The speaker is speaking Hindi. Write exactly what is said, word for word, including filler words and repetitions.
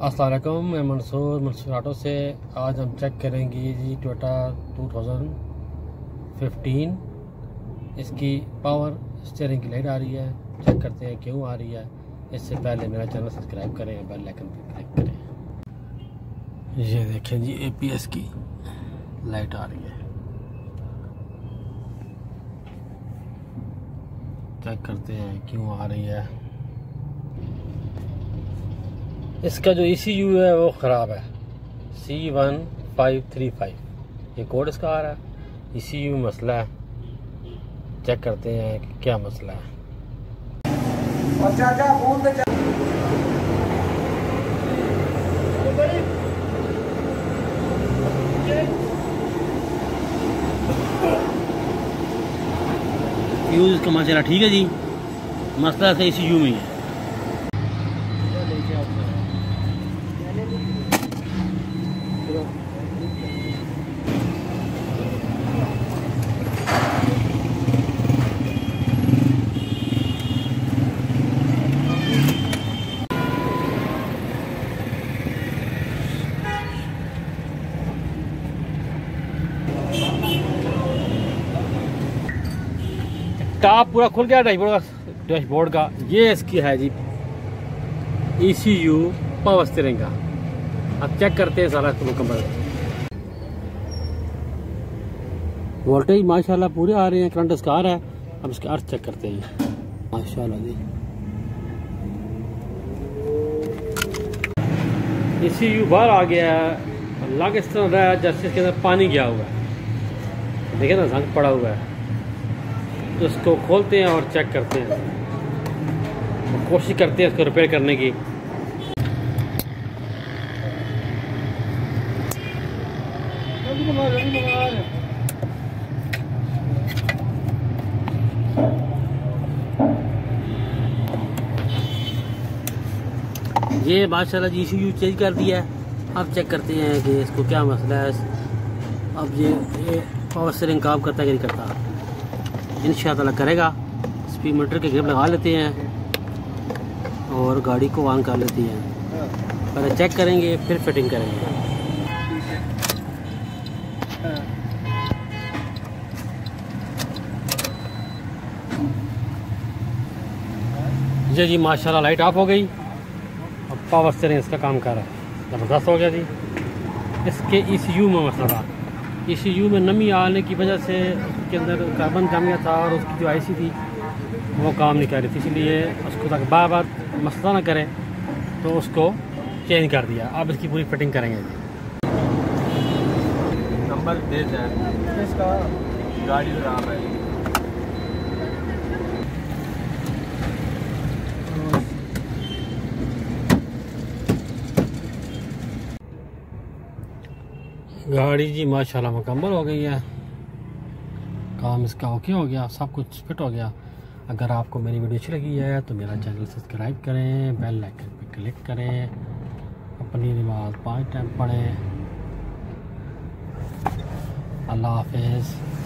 अस्सलाम वालेकुम, मैं मंसूर मंसूर ऑटो से। आज हम चेक करेंगे जी टोयोटा टू थाउजेंड फिफ्टीन। इसकी पावर स्टीयरिंग की लाइट आ रही है, चेक करते हैं क्यों आ रही है। इससे पहले मेरा चैनल सब्सक्राइब करें, बेल आइकन पर क्लिक करें। ये देखें जी एपीएस की लाइट आ रही है, चेक करते हैं क्यों आ रही है। इसका जो ईसीयू है वो ख़राब है, C one five three five ये कोड इसका आ रहा है। ईसीयू में मसला है, चेक करते हैं कि क्या मसला है। फ्यूज इसका माशाल्लाह ठीक है जी, मसला से ईसीयू में ही है। टॉप पूरा खुल गया डैशबोर्ड का डैशबोर्ड का ये इसकी है जी ईसीयू पावर स्टीयरिंग का। अब चेक करते हैं सारा इसको मुकम्मल। वोल्टेज माशाल्लाह पूरे आ रहे हैं, करंट इसका आ रहा है। अब इसका अर्थ चेक करते हैं माशाल्लाह जी। ईसीयू बाहर आ गया है, लग इस तरह रहा है जैसे इसके अंदर पानी गया हुआ है, देखिए ना जंग पड़ा हुआ है। तो इसको खोलते हैं और चेक करते हैं, कोशिश करते हैं इसको रिपेयर करने की। ये माशाल्लाह जी ईसीयू चेंज कर दिया है। अब चेक करते हैं कि इसको क्या मसला है। अब ये, ये पावर स्टीयरिंग काम करता है कि नहीं करता, इंशाअल्लाह करेगा। स्पीड मीटर के ग्रिप लगा लेते हैं और गाड़ी को ऑन कर लेते हैं। पहले चेक करेंगे फिर फिटिंग करेंगे। जी जी माशाल्लाह लाइट ऑफ हो गई। अब पावर स्टीयरिंग इसका काम कर रहा है, ज़बरदस्त हो गया जी। इसके ईसीयू में मसला था, ईसीयू में नमी आने की वजह से उसके अंदर कार्बन जम गया था और उसकी जो आईसी थी वो काम नहीं कर रही थी, इसलिए उसको तक बार बार मसला ना करें तो उसको चेंज कर दिया। अब इसकी पूरी फिटिंग करेंगे जी। नंबर दे दें इसका, गाड़ी खराब है। गाड़ी जी माशाल्लाह मुकम्मल हो गई है, काम इसका ओके हो गया, सब कुछ फिट हो गया। अगर आपको मेरी वीडियो अच्छी लगी है तो मेरा चैनल सब्सक्राइब करें, बेल आइकन पर क्लिक करें, अपनी नमाज पाँच टाइम पढ़ें। अल्लाह हाफिज़।